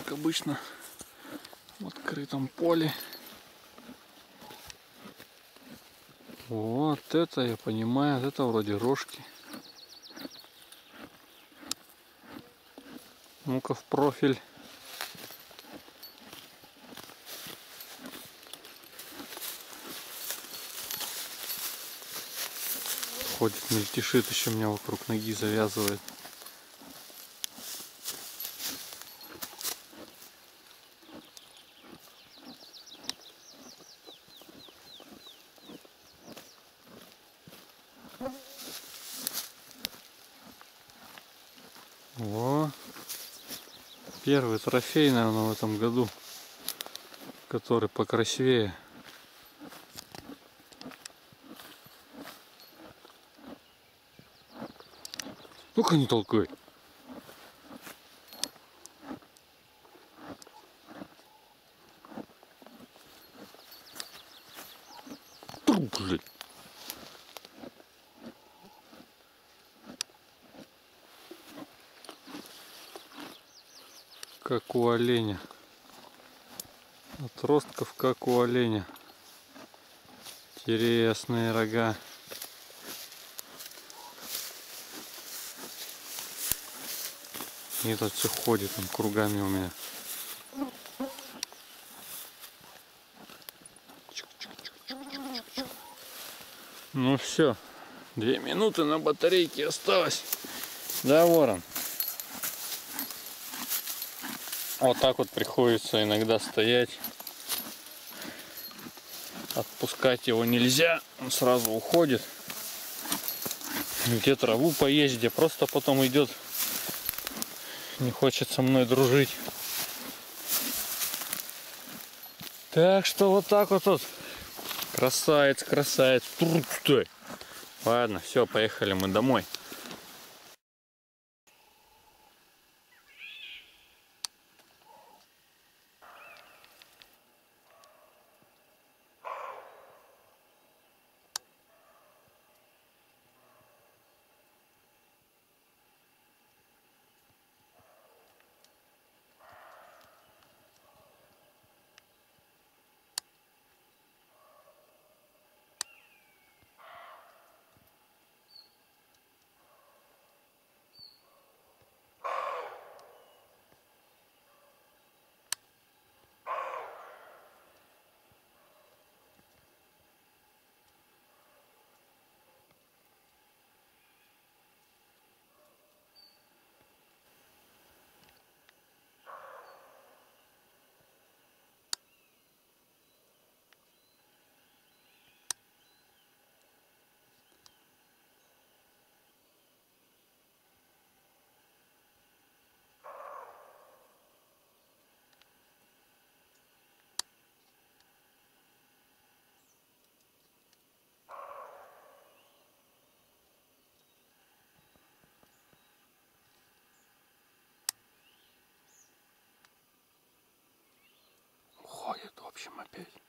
как обычно, в открытом поле. Вот это я понимаю, это вроде рожки. Ну-ка в профиль. Ходит, мельтешит, еще меня вокруг ноги завязывает. Во. Первый трофей, наверное, в этом году, который покрасивее. Ну-ка не толкай. Блин. Как у оленя. Отростков, как у оленя. Интересные рога. И этот все ходит он кругами у меня. Ну все, 2 минуты на батарейке осталось. Да, ворон? Вот так вот приходится иногда стоять. Отпускать его нельзя, он сразу уходит. Где траву поесть, где просто потом идет. Не хочет со мной дружить. Так что вот так вот. Красавец, красавец. Ладно, все, поехали мы домой. Ходит, в общем, опять.